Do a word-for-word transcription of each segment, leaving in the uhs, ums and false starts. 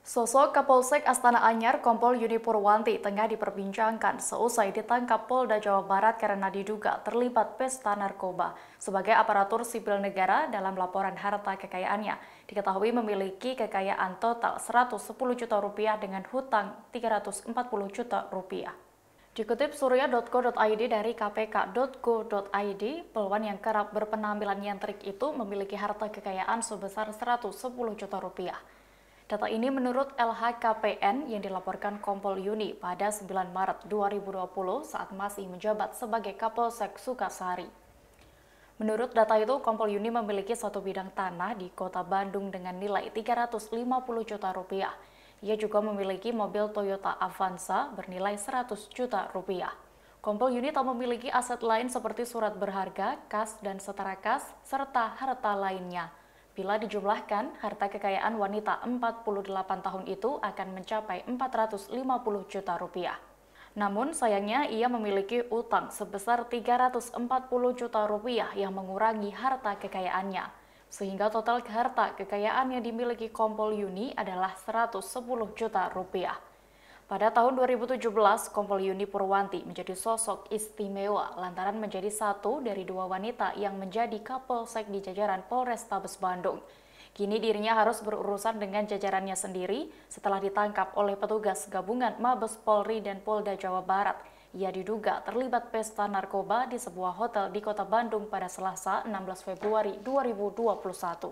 Sosok Kapolsek Astana Anyar Kompol Yuni Purwanti tengah diperbincangkan seusai ditangkap Polda Jawa Barat karena diduga terlibat pesta narkoba. Sebagai aparatur sipil negara dalam laporan harta kekayaannya, diketahui memiliki kekayaan total seratus sepuluh juta rupiah dengan hutang tiga ratus empat puluh juta rupiah. Dikutip surya titik co titik i d dari k p k titik go titik i d, Polwan yang kerap berpenampilan nyentrik itu memiliki harta kekayaan sebesar seratus sepuluh juta rupiah. Data ini menurut L H K P N yang dilaporkan Kompol Yuni pada sembilan Maret dua ribu dua puluh saat masih menjabat sebagai Kapolsek Sukasari. Menurut data itu, Kompol Yuni memiliki satu bidang tanah di kota Bandung dengan nilai tiga ratus lima puluh juta rupiah. Ia juga memiliki mobil Toyota Avanza bernilai seratus juta rupiah. Kompol Yuni tak memiliki aset lain seperti surat berharga, kas dan setara kas, serta harta lainnya. Bila dijumlahkan, harta kekayaan wanita empat puluh delapan tahun itu akan mencapai empat ratus lima puluh juta rupiah. Namun sayangnya ia memiliki utang sebesar tiga ratus empat puluh juta rupiah yang mengurangi harta kekayaannya. Sehingga total harta kekayaan yang dimiliki Kompol Yuni adalah seratus sepuluh juta rupiah. Pada tahun dua ribu tujuh belas, Kompol Yuni Purwanti menjadi sosok istimewa lantaran menjadi satu dari dua wanita yang menjadi Kapolsek di jajaran Polrestabes Bandung. Kini dirinya harus berurusan dengan jajarannya sendiri setelah ditangkap oleh petugas gabungan Mabes Polri dan Polda Jawa Barat. Ia diduga terlibat pesta narkoba di sebuah hotel di Kota Bandung pada Selasa enam belas Februari dua ribu dua puluh satu.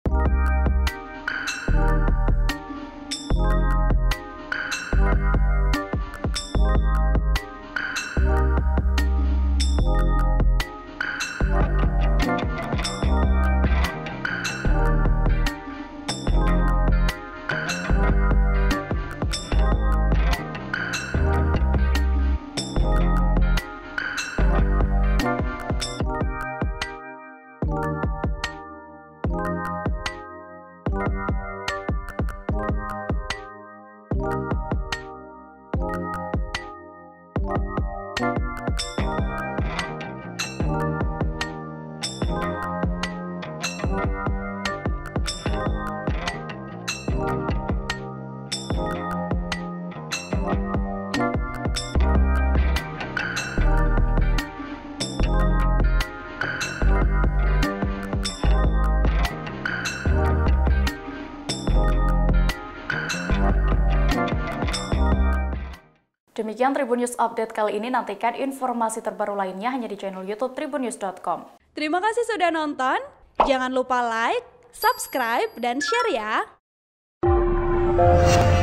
Demikian Tribun News Update kali ini, nantikan informasi terbaru lainnya hanya di channel YouTube tribun news dot com. Terima kasih sudah nonton, jangan lupa like, subscribe, dan share ya!